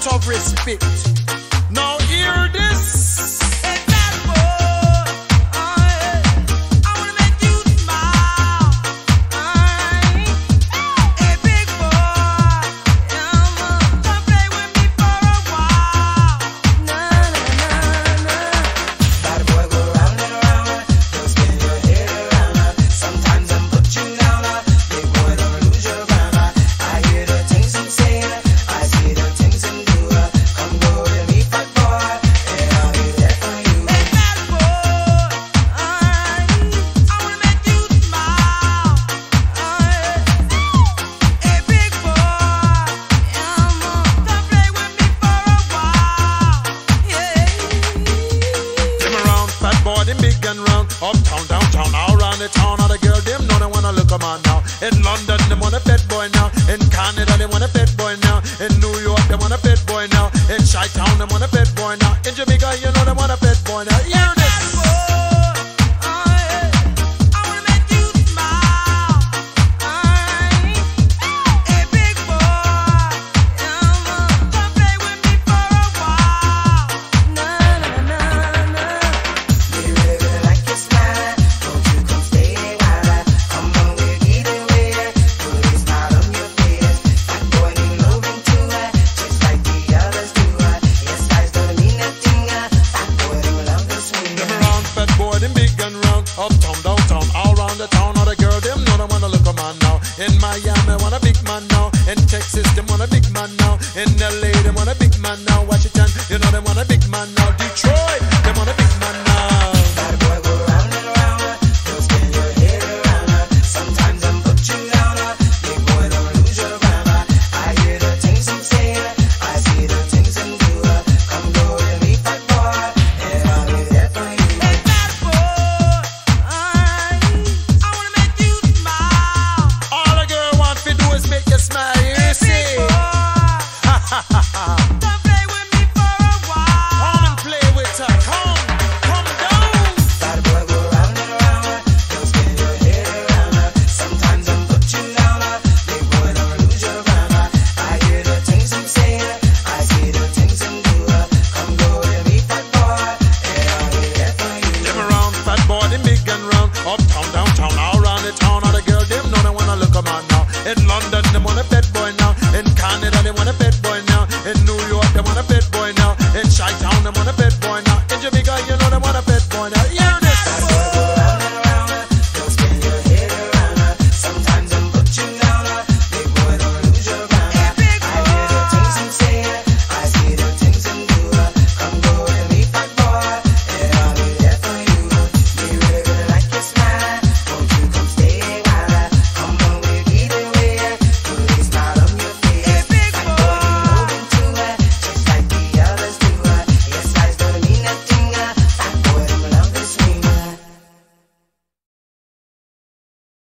of respect. Now hear this. Uptown, downtown, all around the town, all the girls, them know they wanna look a man now. In London, they want a pet boy now. In Canada, they want a pet boy now. In New York, they want a pet boy now. In Chi-Town, they want a pet boy now. In Jamaica, you know they want a pet boy now. Hear this. Uptown, downtown, all around the town, all the girls, them know they wanna look a man now. In Miami, want a big man now. In Texas, them want a big man now. In LA, they want a big man now. Washington, you know they want a big man now. Detroit, they want a big man now. Bad boy go round and round, don't spin your head around. Sometimes I'm put you down, big boy don't lose your grammar. I hear the things I'm saying, I see the things I'm doing. Come go with me, fat boy, and I'll be there for you. Make you smile, you see. Ha ha ha ha. Come play with me for a while. Come and play with her. Come down. Bad boy go round and round. Don't spin your head around. Sometimes I'm put you down. Big boy don't lose your grammar. I hear the things I'm saying. I see the things I'm doing. Come go with me, fat boy, and I'll be there for you. Them around, fat boy, them big and round. Uptown, downtown, all around the town. All the girls, them know they wanna look a man now. In London, they want a pet boy now. In Canada, they want a pet boy now. In New York, they want a pet boy now. In Chi-Town, they want a pet boy now. In Jamaica, you know they want a pet